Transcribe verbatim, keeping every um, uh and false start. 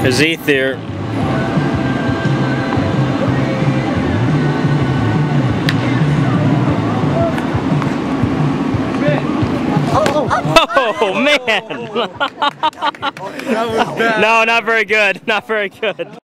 There's Ethier. Oh man! That was bad. No, not very good. Not very good.